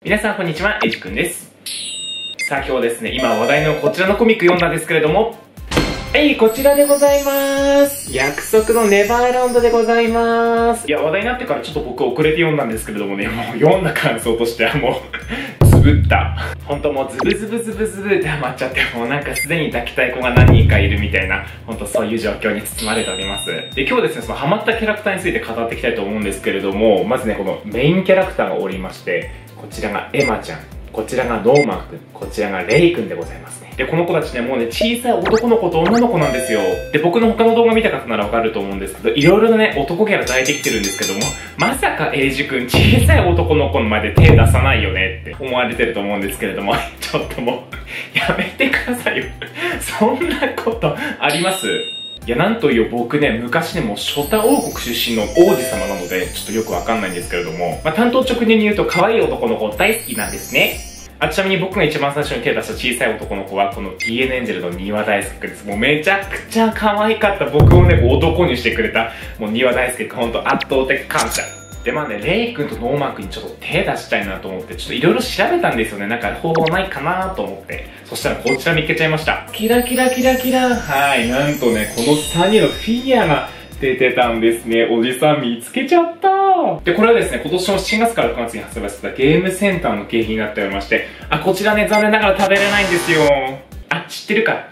皆さんこんにちは、エイジくんです。さあ今日はですね、今話題のこちらのコミック読んだんですけれども、こちらでございます。約束のネバーランドでございます。いや、話題になってからちょっと僕遅れて読んだんですけれどもね、もう読んだ感想としてはもう、つぶった。ほんともうズブズブズブズブってハマっちゃって、もうなんかすでに抱きたい子が何人かいるみたいな、ほんとそういう状況に包まれております。で、今日ですね、そのハマったキャラクターについて語っていきたいと思うんですけれども、まずね、このメインキャラクターがおりまして、こちらがエマちゃん。こちらがノーマンくん、こちらがレイくんでございますね。で、この子たちね、もうね、小さい男の子と女の子なんですよ。で、僕の他の動画見た方ならわかると思うんですけど、いろいろなね、男キャラ抱いてきてるんですけども、まさかエイジくん、小さい男の子の前で手出さないよねって思われてると思うんですけれども、ちょっともう、やめてくださいよ。そんなことあります？いや、なんという僕ね、昔ね、もうショタ王国出身の王子様なので、ちょっとよくわかんないんですけれども、担当直入に言うと可愛い男の子大好きなんですね。ちなみに僕が一番最初に手を出した小さい男の子は、この DN エンジェルの庭大輔くんです。もうめちゃくちゃ可愛かった。僕をね、男にしてくれた、もう庭大輔くん、ほんと圧倒的感謝。で、レイ君とノーマン君にちょっと手出したいなと思って、ちょっといろいろ調べたんですよね。なんか方法ないかなと思って。そしたらこちら見つけちゃいました。キラキラキラキラ。はい、なんとね、この3人のフィギュアが出てたんですね。おじさん見つけちゃった。で、これはですね、今年の7月から9月に発売されたゲームセンターの景品になっておりまして、こちらね、残念ながら食べれないんですよ。知ってるか？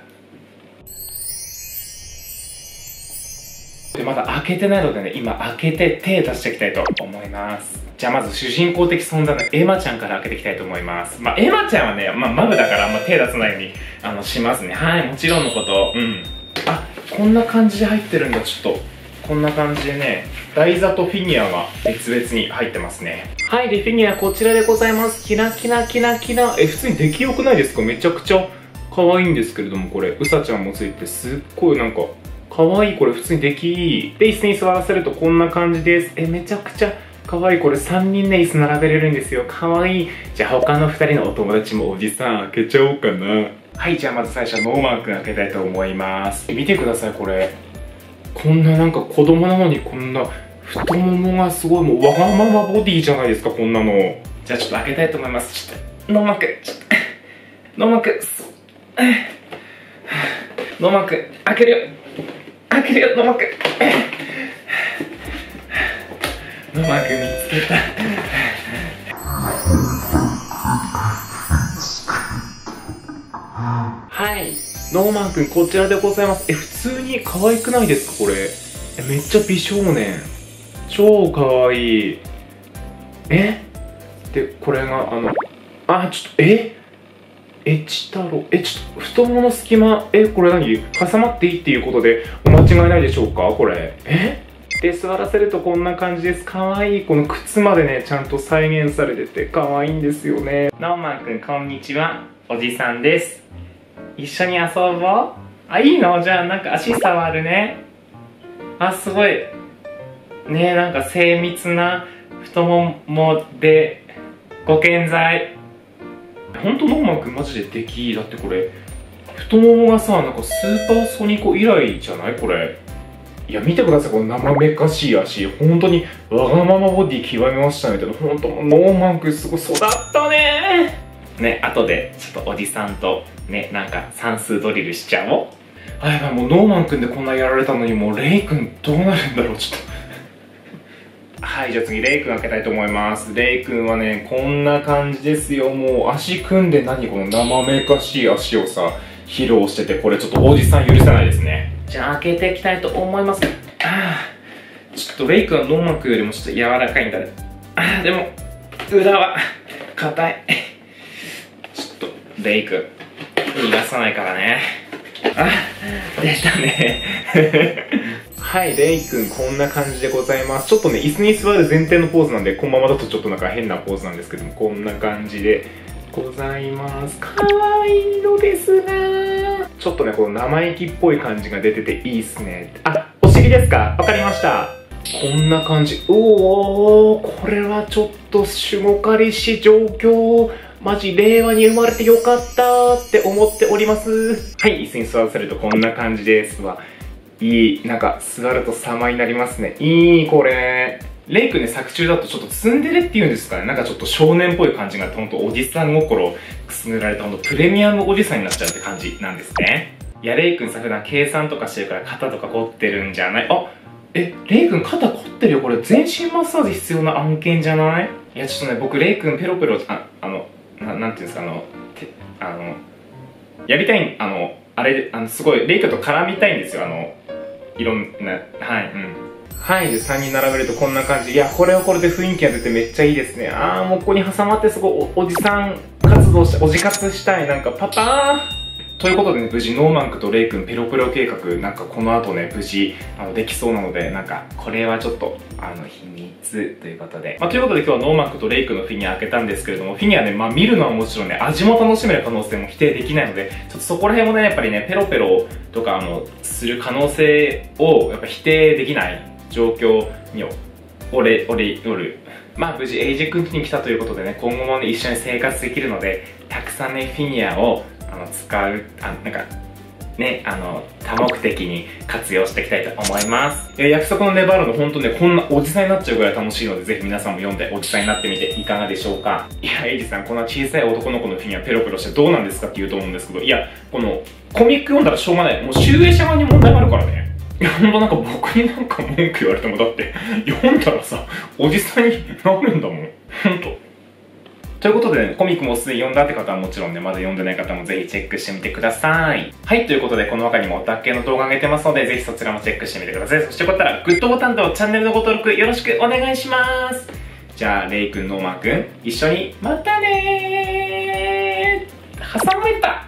で、まだ開けてないのでね、今開けて手出していきたいと思います。じゃあまず主人公的存在のエマちゃんから開けていきたいと思います。エマちゃんはね、マブだからあんま手出さないように、しますね。はい、もちろんのこと。こんな感じで入ってるんだ、ちょっと。こんな感じでね、台座とフィギュアが別々に入ってますね。はい、で、フィギュアこちらでございます。キラキラキラキラ。普通に出来良くないですか？めちゃくちゃ可愛いんですけれども、これ、うさちゃんもついて、すっごいなんか、可愛い。これ普通に出来いい。で、椅子に座らせるとこんな感じです。めちゃくちゃ可愛い。これ3人ね、椅子並べれるんですよ。可愛い。じゃあ他の2人のお友達もおじさん開けちゃおうかな。はい、じゃあまず最初はノーマンくん開けたいと思います。見てください、これ。こんななんか子供なのにこんな太ももがすごいもうわがままボディじゃないですか、こんなの。じゃあちょっと開けたいと思います。ちょっと、ノーマンくん、ノーマンくん、ノーマンくん、開けるよ。開けるよ、ノーマンくん。ノーマンくん見つけた。はい。ノーマンくんこちらでございます。普通に可愛くないですかこれ。めっちゃ美少年。超可愛い。で、これがちょっと、エチ太郎。ちょっと、太ももの隙間、これ何挟まっていいっていうことで、お間違いないでしょうかこれ。で、座らせるとこんな感じです。可愛い。この靴までね、ちゃんと再現されてて可愛いんですよね。ノーマンくん、こんにちは。おじさんです。一緒に遊ぼう？いいの？じゃあなんか足触るね。すごい。ね、なんか精密な太ももでご健在。ほんとノーマンくんマジで出来だってこれ。太ももがさ、なんかスーパーソニコ以来じゃないこれ。いや、見てください、この生めかしい足。本当にわがままボディ極めましたね。ほんと、ノーマンくんすごい育ったねね、後でちょっとおじさんとね、なんか算数ドリルしちゃおう。やばい、もうノーマンくんでこんなやられたのに、もうレイくんどうなるんだろう、ちょっと。はい、じゃあ次、レイくん開けたいと思います。レイくんはね、こんな感じですよ。もう足組んでこの生めかしい足をさ、披露してて、これちょっとおじさん許せないですね。じゃあ開けていきたいと思います。ちょっとレイくんはノーマンくんよりもちょっと柔らかいんだね。でも、裏は硬い。レイくん逃がさないからね。出たね。はい、レイくんこんな感じでございます。ちょっとね、椅子に座る前提のポーズなんで、このままだとちょっとなんか変なポーズなんですけども、こんな感じでございます。かわいいのですが、ちょっとね、この生意気っぽい感じが出てていいっすね。お尻ですか？わかりました。こんな感じ。これはちょっと守護彼氏状況。マジ令和に生まれてよかったって思っております。はい、椅子に座らせるとこんな感じですわ。いい、なんか座ると様になりますね。いい、これ。 レイ君ね、作中だとちょっとツンデレっていうんですかね、なんかちょっと少年っぽい感じがあって、ほんとおじさん心くすぐられたほんとプレミアムおじさんになっちゃうって感じなんですね。いや、レイ君さ、普段計算とかしてるから肩とか凝ってるんじゃない？レイ君肩凝ってるよ。これ全身マッサージ必要な案件じゃない？いや、ちょっとね、僕、レイ君ペロペロ、なんていうんですか、やりたい、すごい、レイ君と絡みたいんですよ。いろんな、はい、うん。はい、で3人並べるとこんな感じ。いや、これはこれで雰囲気が出てめっちゃいいですね。もうここに挟まってすごいおじさん活動して、おじ活したい。なんか、パパーということでね、無事ノーマンクとレイ君ペロペロ計画、なんかこの後ね、無事、できそうなので、なんか、これはちょっと、秘密ということで。ということで今日はノーマンクとレイ君のフィギュア開けたんですけれども、フィギュアね、見るのはもちろんね、味も楽しめる可能性も否定できないので、ちょっとそこら辺もね、やっぱりね、ペロペロとか、する可能性を、やっぱ否定できない状況におる。無事エイジ君家に来たということでね、今後もね、一緒に生活できるので、たくさんね、フィギュアを、使う、多目的に活用していきたいと思います。約束のネバールの本当ね、こんなおじさんになっちゃうぐらい楽しいので、ぜひ皆さんも読んでおじさんになってみていかがでしょうか。いや、エイジさん、こんな小さい男の子のフィギュアペロペロしてどうなんですかって言うと思うんですけど、いや、このコミック読んだらしょうがない。もう集英社側に問題があるからね。いや、ほんとなんか僕になんか文句言われても、だって読んだらさ、おじさんになるんだもん。ほんと。ということでね、コミックもすでに読んだって方はもちろんね、まだ読んでない方もぜひチェックしてみてください。はい、ということでこの他にもオタク系の動画上げてますので、ぜひそちらもチェックしてみてください。そしてよかったらグッドボタンとチャンネルのご登録よろしくお願いします。じゃあ、レイ君、ノーマン君、一緒にまたねー。挟まれた。